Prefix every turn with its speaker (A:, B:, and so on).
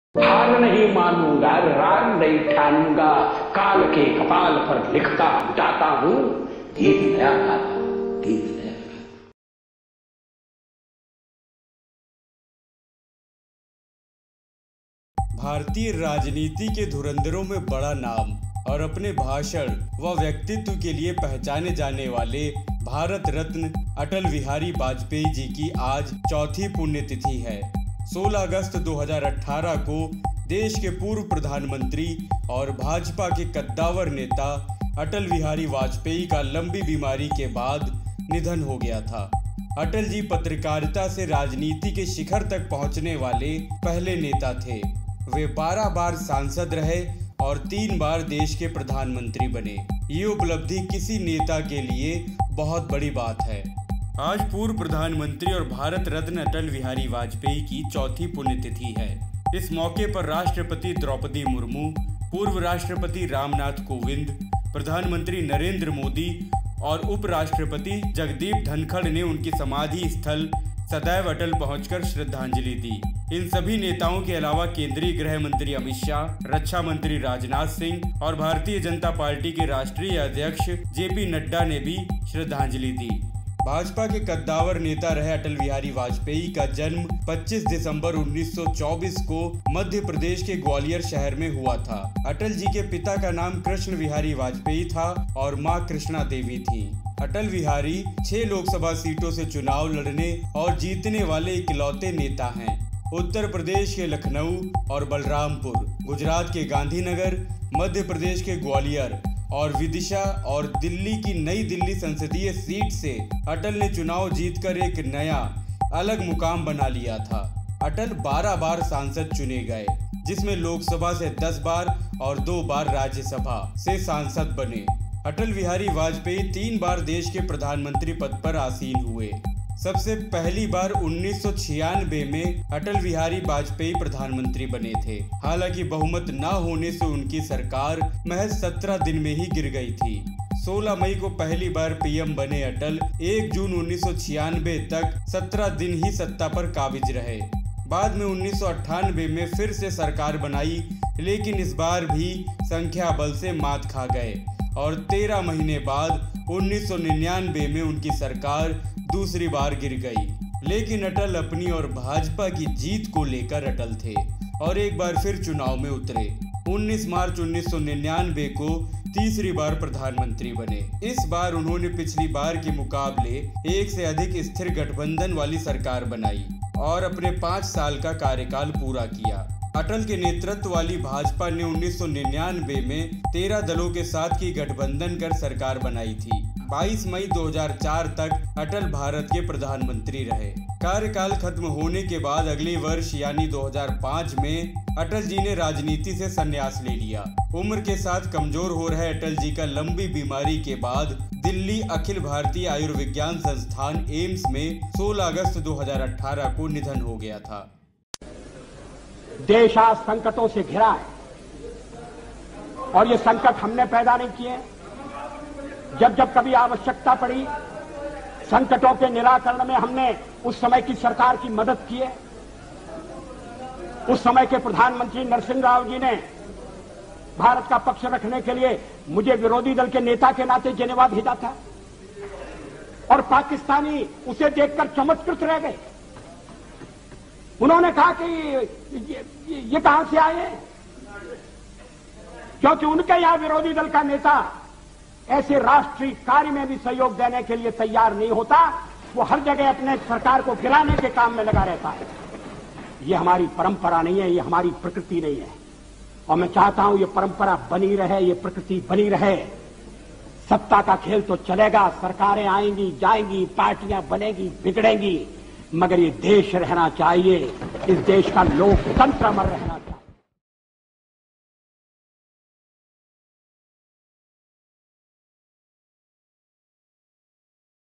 A: हार नहीं मानूंगा, रार नहीं ठानूंगा, काल के कपाल पर लिखता जाता हूं, गीत नया गाता, गीत नया गाता।
B: भारतीय राजनीति के धुरंधरों में बड़ा नाम और अपने भाषण व व्यक्तित्व के लिए पहचाने जाने वाले भारत रत्न अटल बिहारी वाजपेयी जी की आज चौथी पुण्यतिथि है। 16 अगस्त 2018 को देश के पूर्व प्रधानमंत्री और भाजपा के कद्दावर नेता अटल बिहारी वाजपेयी का लंबी बीमारी के बाद निधन हो गया था। अटल जी पत्रकारिता से राजनीति के शिखर तक पहुंचने वाले पहले नेता थे। वे 12 बार सांसद रहे और 3 बार देश के प्रधानमंत्री बने। ये उपलब्धि किसी नेता के लिए बहुत बड़ी बात है। आज पूर्व प्रधानमंत्री और भारत रत्न अटल बिहारी वाजपेयी की चौथी पुण्यतिथि है। इस मौके पर राष्ट्रपति द्रौपदी मुर्मू, पूर्व राष्ट्रपति रामनाथ कोविंद, प्रधानमंत्री नरेंद्र मोदी और उपराष्ट्रपति जगदीप धनखड़ ने उनकी समाधि स्थल सदैव अटल पहुंचकर श्रद्धांजलि दी। इन सभी नेताओं के अलावा केंद्रीय गृह मंत्री अमित शाह, रक्षा मंत्री राजनाथ सिंह और भारतीय जनता पार्टी के राष्ट्रीय अध्यक्ष जेपी नड्डा ने भी श्रद्धांजलि दी। भाजपा के कद्दावर नेता रहे अटल बिहारी वाजपेयी का जन्म 25 दिसंबर 1924 को मध्य प्रदेश के ग्वालियर शहर में हुआ था। अटल जी के पिता का नाम कृष्ण बिहारी वाजपेयी था और मां कृष्णा देवी थी। अटल बिहारी 6 लोकसभा सीटों से चुनाव लड़ने और जीतने वाले इकलौते नेता हैं। उत्तर प्रदेश के लखनऊ और बलरामपुर, गुजरात के गांधीनगर, मध्य प्रदेश के ग्वालियर और विदिशा और दिल्ली की नई दिल्ली संसदीय सीट से अटल ने चुनाव जीतकर एक नया अलग मुकाम बना लिया था। अटल 12 बार सांसद चुने गए, जिसमें लोकसभा से 10 बार और 2 बार राज्यसभा से सांसद बने। अटल बिहारी वाजपेयी 3 बार देश के प्रधानमंत्री पद पर आसीन हुए। सबसे पहली बार 1996 में अटल बिहारी वाजपेयी प्रधानमंत्री बने थे। हालांकि बहुमत न होने से उनकी सरकार महज 17 दिन में ही गिर गई थी। 16 मई को पहली बार पीएम बने अटल 1 जून 1996 तक 17 दिन ही सत्ता पर काबिज रहे। बाद में 1998 में फिर से सरकार बनाई, लेकिन इस बार भी संख्या बल से मात खा गए और 13 महीने बाद 1999 में उनकी सरकार दूसरी बार गिर गई। लेकिन अटल अपनी और भाजपा की जीत को लेकर अटल थे और एक बार फिर चुनाव में उतरे। 19 मार्च 1999 को तीसरी बार प्रधानमंत्री बने। इस बार उन्होंने पिछली बार के मुकाबले एक से अधिक स्थिर गठबंधन वाली सरकार बनाई और अपने 5 साल का कार्यकाल पूरा किया। अटल के नेतृत्व वाली भाजपा ने 1999 में 13 दलों के साथ की गठबंधन कर सरकार बनाई थी। 22 मई 2004 तक अटल भारत के प्रधानमंत्री रहे। कार्यकाल खत्म होने के बाद अगले वर्ष यानी 2005 में अटल जी ने राजनीति से संन्यास ले लिया। उम्र के साथ कमजोर हो रहे अटल जी का लंबी बीमारी के बाद दिल्ली अखिल भारतीय आयुर्विज्ञान संस्थान एम्स में 16 अगस्त 2018 को निधन हो गया था।
A: देश आज संकटों से घिरा है और ये संकट हमने पैदा नहीं किए। जब जब कभी आवश्यकता पड़ी, संकटों के निराकरण में हमने उस समय की सरकार की मदद की है। उस समय के प्रधानमंत्री नरसिंह राव जी ने भारत का पक्ष रखने के लिए मुझे विरोधी दल के नेता के नाते जेनेवा भेजा था और पाकिस्तानी उसे देखकर चमत्कृत रह गए। उन्होंने कहा कि ये कहां से आए हैं, क्योंकि उनके यहां विरोधी दल का नेता ऐसे राष्ट्रीय कार्य में भी सहयोग देने के लिए तैयार नहीं होता। वो हर जगह अपने सरकार को गिराने के काम में लगा रहता है। ये हमारी परंपरा नहीं है, ये हमारी प्रकृति नहीं है और मैं चाहता हूं ये परंपरा बनी रहे, ये प्रकृति बनी रहे। सत्ता का खेल तो चलेगा, सरकारें आएंगी जाएंगी, पार्टियां बनेगी बिगड़ेंगी, मगर ये देश रहना चाहिए। इस देश का लोकतंत्र अमर रहना चाहिए।